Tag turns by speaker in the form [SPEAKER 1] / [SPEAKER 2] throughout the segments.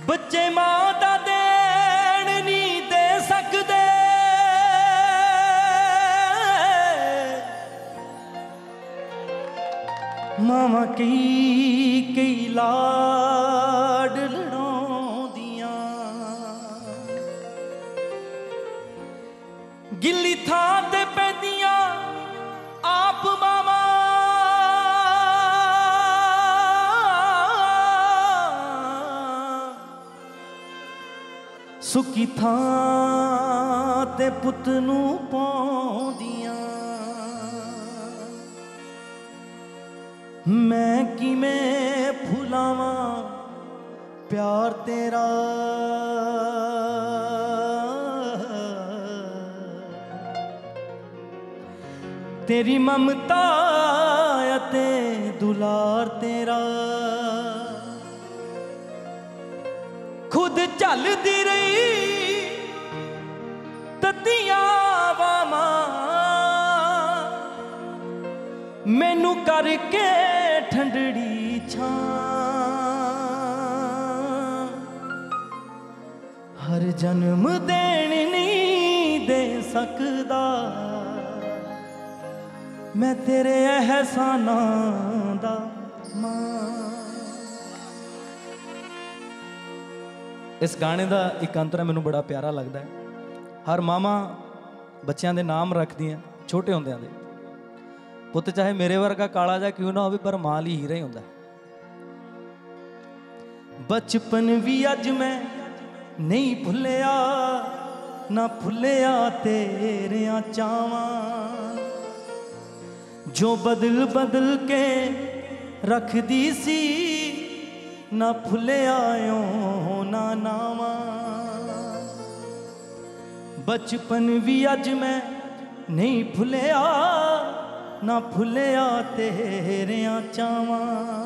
[SPEAKER 1] बच्चे मां दा देन नहीं दे सकदे, मावां कई लाड लड़ाउंदियां, गिल्ली थां ते पैंदियां आप मावां, सुकी थां ते पुत नूं पाउंदियां। मैं किवें भुलावां प्यार तेरा, तेरी ममता ते दुलार तेरा। खुद झलदी रही तदियां वावां, मैनू करके ठंडड़ी छां। हर जन्म देन नहीं दे सकदा, मैं तेरे एहसानां दा मां। इस गाने का एक अंतर मैनू बड़ा प्यारा लगता है। हर मावां बच्चों के नाम रखदियां छोटे होंदियां दे, पुत चाहे मेरे वर्गा काला जा क्यों ना हो, पर मां लई हीरा ही हुंदा। बचपन भी अज मैं नहीं भुलिया, ना भुलिया तेरियां चावां, जो बदल बदल के रखदी सी, ना भुलिया ना नावां। बचपन भी अज मैं नहीं भुलिया, ना भुलिया तेरियां चावां,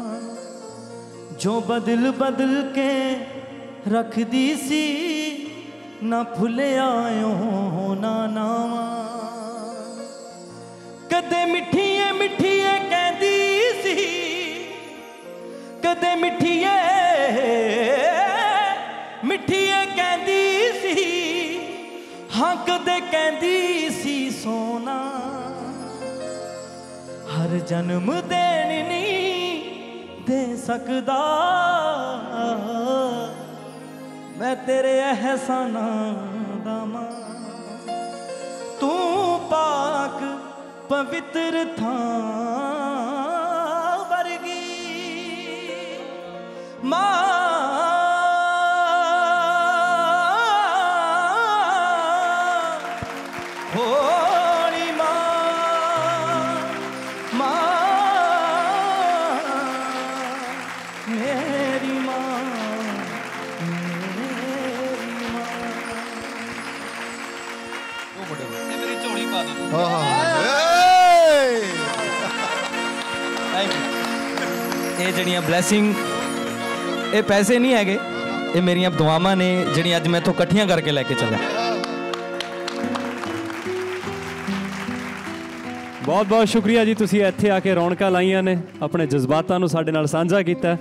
[SPEAKER 1] जो बदल बदल के रखदी सी, ना भुलिया ना नावां। कदे मिठिए मिठिए कहंदी सी, कदे मिठिए मिठिए कहंदी सी, हाँ कदे कहंदी सी सोना। हर जन्म देन नहीं दे सकदा, मैं तेरे एहसानां दा मां। तू पाक पवित्र थां वर्गी मां, होली मां, मां मेरी मां, मेरी मां।
[SPEAKER 2] मेरी झोली पा दो।
[SPEAKER 1] ये जड़ियाँ ब्लैसिंग, ये पैसे नहीं है, ये मेरिया दुआवां ने जड़ियाँ अज मैं तो कट्ठियां करके लैके चला।
[SPEAKER 3] बहुत बहुत शुक्रिया जी, तुसीं इत्थे आके रौनकां लाइयां ने, अपने जज्बातां नूं साडे नाल साझा कीता।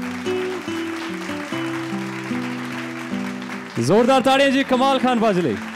[SPEAKER 3] जोरदार ताड़ियां जी कमाल खान बाज लई।